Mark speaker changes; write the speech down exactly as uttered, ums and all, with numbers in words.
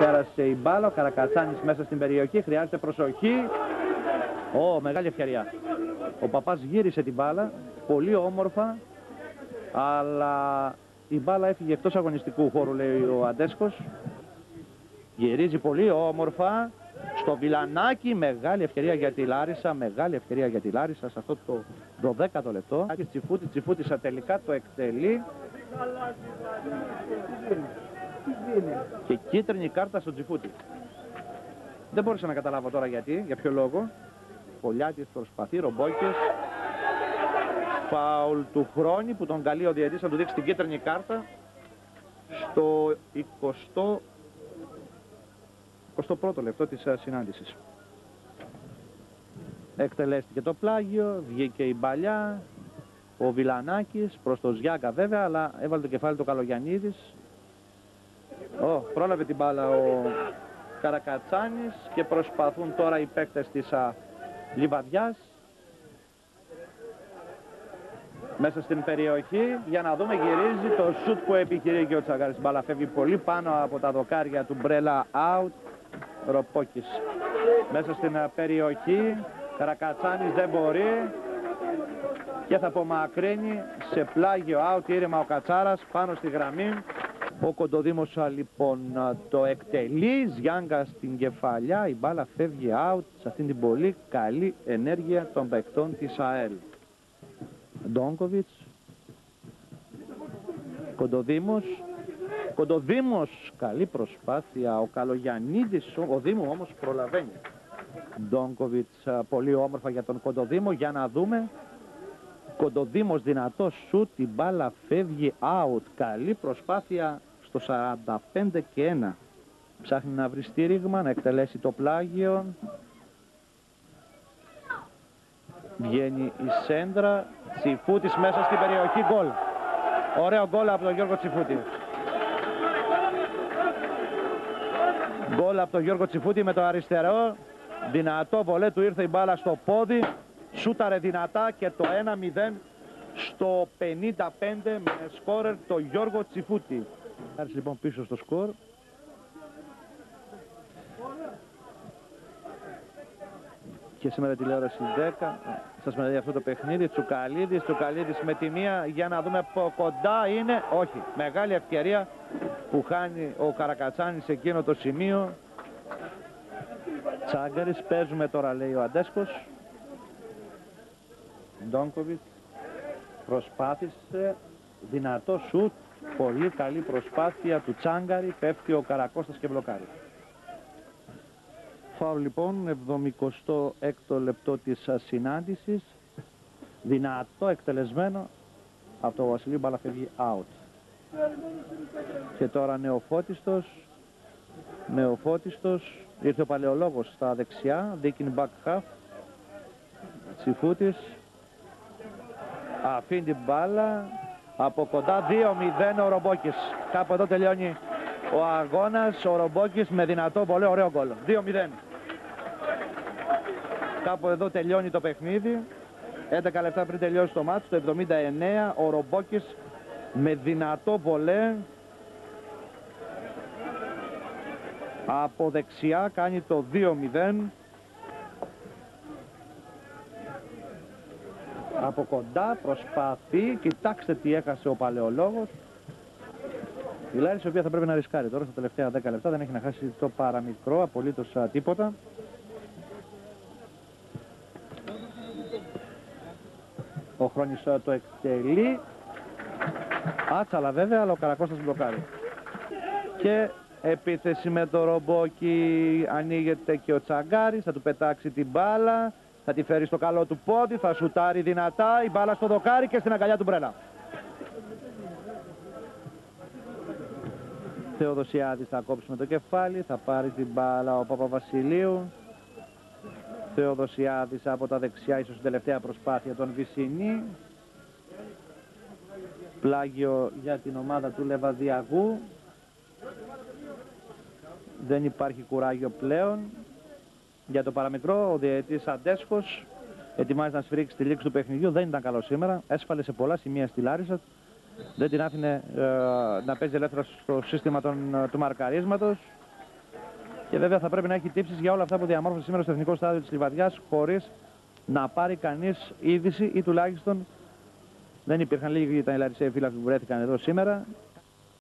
Speaker 1: Πέρασε η μπάλα, ο Καρακατσάνης μέσα στην περιοχή, χρειάζεται προσοχή. Ω, μεγάλη ευκαιρία. Ο Παπάς γύρισε την μπάλα, πολύ όμορφα, αλλά η μπάλα έφυγε εκτός αγωνιστικού χώρου, λέει ο Αντέσκος. Γυρίζει πολύ όμορφα στο Βιλανάκι, μεγάλη ευκαιρία για τη Λάρισα, μεγάλη ευκαιρία για τη Λάρισα σε αυτό το δωδέκατο λεπτό. Τσιφούτη, Τσιφούτησα τελικά το εκτελεί. Και κίτρινη κάρτα στο Τσιφούτη. Δεν μπόρεσα να καταλάβω τώρα γιατί, για ποιο λόγο. Πολιάτης προσπαθεί, Ρομπόκης. Φάουλ του Χρόνη που τον καλεί ο διαιτητής να του δείξει την κίτρινη κάρτα στο εικοστό πρώτο λεπτό της συνάντησης. Εκτελέστηκε το πλάγιο, βγήκε η μπαλιά, ο Βιλανάκης προς το Ζιάκα βέβαια, αλλά έβαλε το κεφάλι του Καλογιαννίδης. Ω, πρόλαβε την μπάλα ο Καρακατσάνης και προσπαθούν τώρα οι παίκτες της α, Λιβαδιάς μέσα στην περιοχή για να δούμε. Γυρίζει το σουτ που επιχειρεί και ο Τσαγκάρης. Μπάλα φεύγει πολύ πάνω από τα δοκάρια του Μπρέλα, out. Ροπόκης μέσα στην περιοχή, Καρακατσάνης δεν μπορεί και θα απομακρύνει σε πλάγιο, out, ήρεμα ο Κατσάρας πάνω στη γραμμή. Ο Κοντοδήμος λοιπόν το εκτελεί, Ζιάγκα στην κεφαλιά, η μπάλα φεύγει out σε αυτήν την πολύ καλή ενέργεια των παικτών της ΑΕΛ. Ντόνκοβιτς, Κοντοδήμος, Κοντοδήμος, καλή προσπάθεια, ο Καλογιαννίδης, ο Δήμου όμως προλαβαίνει. Ντόνκοβιτς, πολύ όμορφα για τον Κοντοδήμο, για να δούμε. Κοντοδήμος δυνατό σουτ, η μπάλα φεύγει out, καλή προσπάθεια στο σαράντα πέντε και ένα. Ψάχνει να βρει στήριγμα, να εκτελέσει το πλάγιο. Βγαίνει η σέντρα, Τσιφούτης μέσα στην περιοχή, γκολ. Ωραίο γκολ από τον Γιώργο Τσιφούτη. Γκολ από τον Γιώργο Τσιφούτη με το αριστερό. Δυνατό βολέ του, ήρθε η μπάλα στο πόδι. Σούταρε δυνατά και το ένα μηδέν στο πενήντα πέντε με σκόρερ το Γιώργο Τσιφούτη. Άρχισε λοιπόν πίσω στο σκορ. Και σήμερα τηλεόραση δέκα. Σας μεταδίδει αυτό το παιχνίδι. Τσουκαλίδης, Τσουκαλίδης με τη μία, για να δούμε από κοντά είναι. Όχι, μεγάλη ευκαιρία που χάνει ο Καρακατσάνης σε εκείνο το σημείο. Τσάγκαρης, παίζουμε τώρα, λέει ο Αντέσκος. Ντόνκοβιτς προσπάθησε, δυνατό σουτ, πολύ καλή προσπάθεια του Τσάγκαρη, πέφτει ο Καρακώστας και βλοκάρει. Φάουλ λοιπόν, εβδομηκοστό έκτο λεπτό της συνάντησης, δυνατό εκτελεσμένο από το Βασιλείο, μπάλα φεύγει out. Και τώρα νεοφώτιστος, νεοφώτιστος, ήρθε ο Παλαιολόγος στα δεξιά, δίκιν back half, Τσιφούτης, αφήνει την μπάλα από κοντά, δύο μηδέν ο Ρομπόκης. Κάπου εδώ τελειώνει ο αγώνας, ο Ρομπόκης με δυνατό πολύ ωραίο γκολ. δύο μηδέν. Κάπου εδώ τελειώνει το παιχνίδι. έντεκα λεπτά πριν τελειώσει το μάτσο, το εβδομήντα εννέα, ο Ρομπόκης με δυνατό βολέ από δεξιά κάνει το δύο μηδέν. Από κοντά προσπαθεί, κοιτάξτε τι έχασε ο Παλαιολόγος. Η Λάρισα, η οποία θα πρέπει να ρισκάρει τώρα στα τελευταία δέκα λεπτά, δεν έχει να χάσει το παραμικρό, απολύτως τίποτα. Ο Χρόνης το εκτελεί. Άτσαλα βέβαια, αλλά ο Καρακώστας μπλοκάρει. Και επίθεση με το Ρομπόκι, ανοίγεται και ο Τσαγκάρης, θα του πετάξει την μπάλα. Θα τη φέρει στο καλό του πόδι, θα σουτάρει δυνατά, η μπάλα στο δοκάρι και στην αγκαλιά του Μπρέλα. Θεοδοσιάδης θα κόψει με το κεφάλι, θα πάρει την μπάλα ο Παπαβασιλείου. Θεοδοσιάδης από τα δεξιά, ίσως η τελευταία προσπάθεια των Βυσσινή. Πλάγιο για την ομάδα του Λεβαδιαγού. Δεν υπάρχει κουράγιο πλέον. Για το παραμικρό, ο διαιτητής Αντέσκος ετοιμάζει να σφυρίξει τη λήξη του παιχνιδιού. Δεν ήταν καλό σήμερα. Έσφαλε σε πολλά σημεία στη Λάρισα. Δεν την άφηνε ε, να παίζει ελεύθερα στο σύστημα των, του μαρκαρίσματος. Και βέβαια θα πρέπει να έχει τύψεις για όλα αυτά που διαμόρφωσε σήμερα στο Εθνικό Στάδιο της Λιβαδιάς, χωρίς να πάρει κανείς είδηση ή τουλάχιστον δεν υπήρχαν λίγοι ήταν οι Λαρισαίοι φύλακοι που βρέθηκαν εδώ σήμερα.